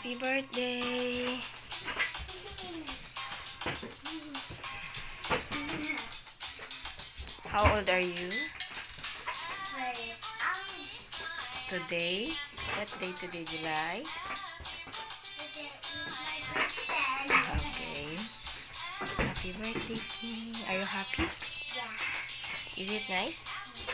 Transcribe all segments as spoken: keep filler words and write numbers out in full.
Happy birthday! How old are you? Today? What day today, July? Okay. Happy birthday, King. Are you happy? Yeah. Is it nice?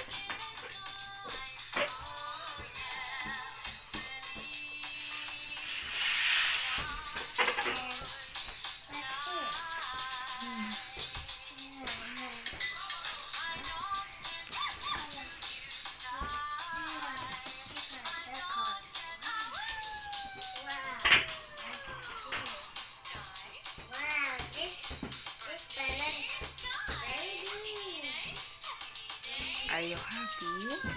Are you happy? Yeah.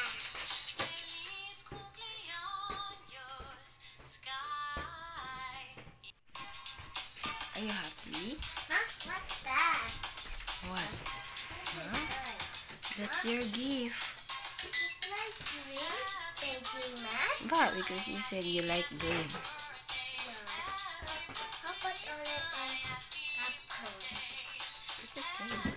Are you happy? Huh? What's that? What? Huh? That's your gift. It's like green pajamas. But because you said you like green. How about orange and apple? It's okay.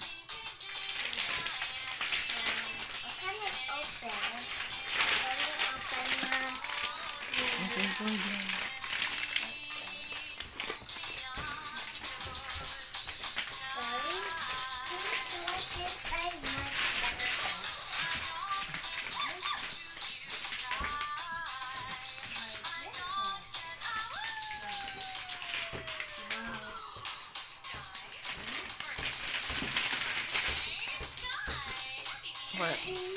Can it open? Can it open my... Okay, go there. Sorry. What did I want? What?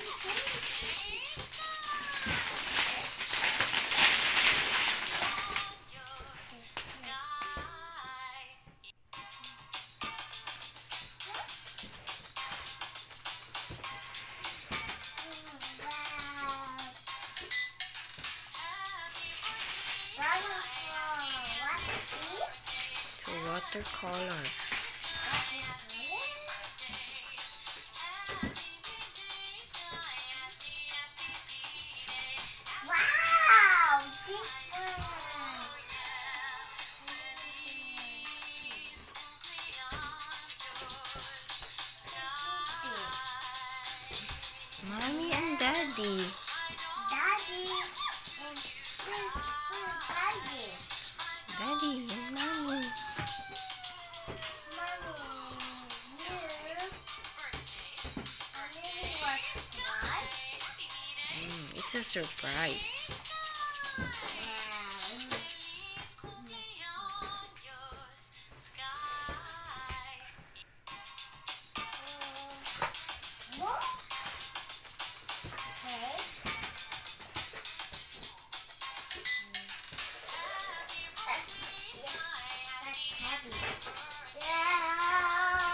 To watercolor. Wow! This one! Mommy and Daddy. Daddy and who, who Daddy? Daddy and Mommy. Mommy, you. Mommy was what? Mm, it's a surprise. Wow. What? Okay. That's heavy. Yeah.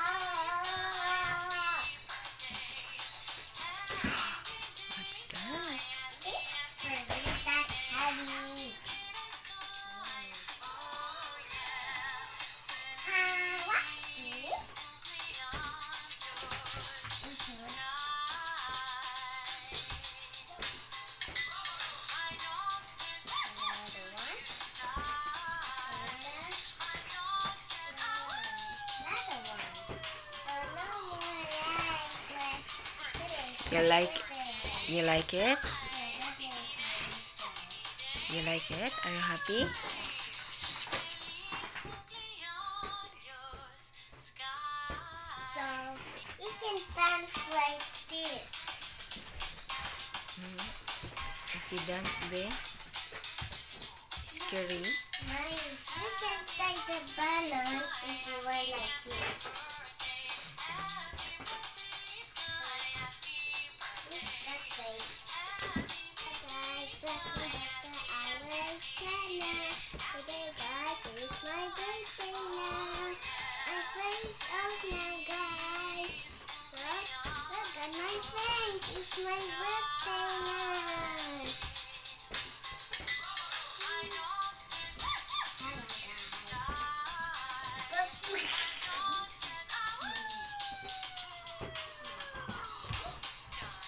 What's that? It's pretty. That's heavy. Uh, what's this? Mhm. Another one. Another one. You like you like it? You like it? Are you happy? So you can dance like this. Mm. If you dance there, scary. Mommy, you can take the balloon if you were like this. Let's say, hi guys, welcome back to our channel. Today guys, it's my birthday now. I'm face out now guys. So, look at my face, it's my birthday now.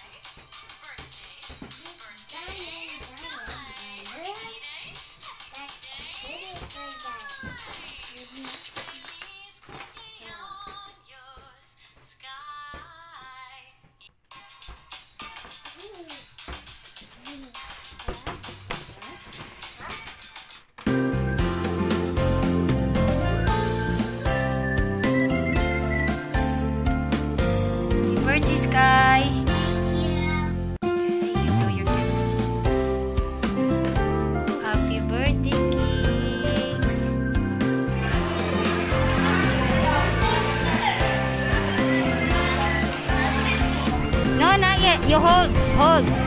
That's Okay, you hold, hold.